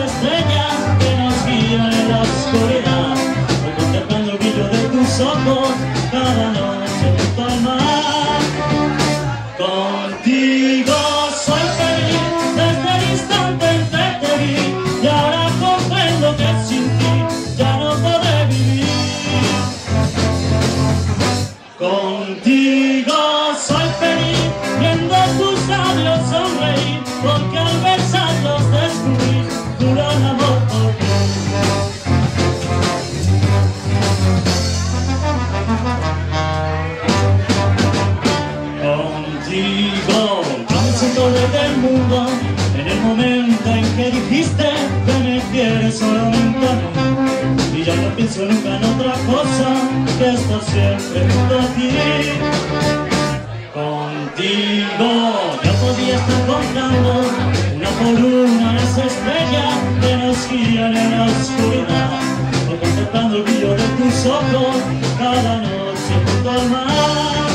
estrella que nos guía en la oscuridad. Voy contemplando el brillo de tus ojos cada noche junto al mar. Contigo soy feliz desde el instante en que te vi, y ahora comprendo que sin ti ya no podré vivir. Contigo soy feliz viendo tus labios sonreír, porque al besarlos descubrí tu gran amor por mí. Contigo yo me siento rey del mundo en el momento en que dijiste que me quieres solamente a mí, y ya no pienso nunca en otra cosa que estar siempre junto a ti. Contigo yo podía estar contando una por una las estrellas que nos guían en la oscuridad, o contemplando el brillo de tus ojos cada noche junto al mar.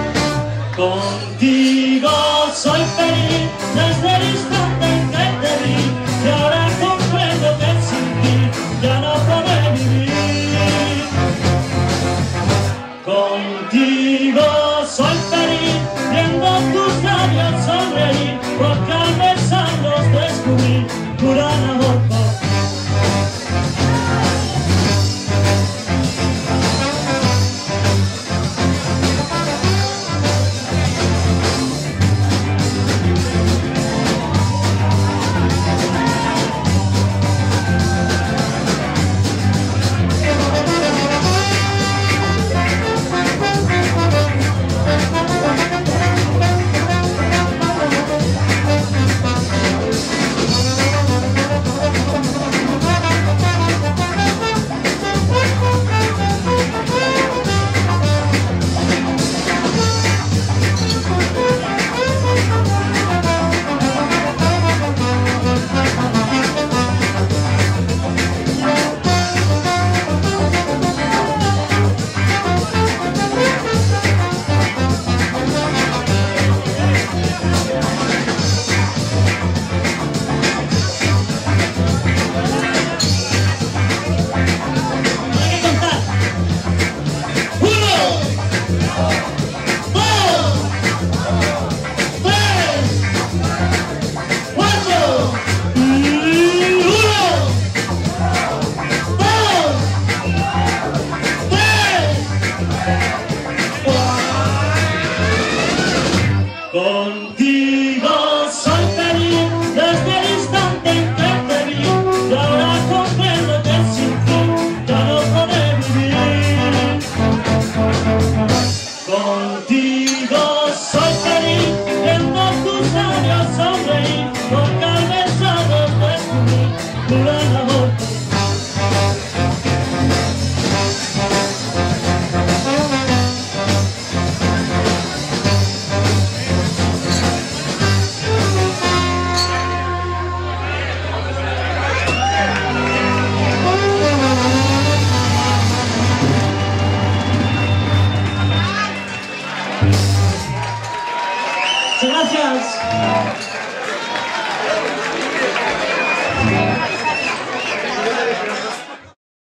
Contigo soy feliz desde el instante en que te vi, y ahora comprendo que sin ti ya no podré vivir. Contigo soy feliz viendo tus labios sonreír, porque al besarlos descubrí tu gran amor.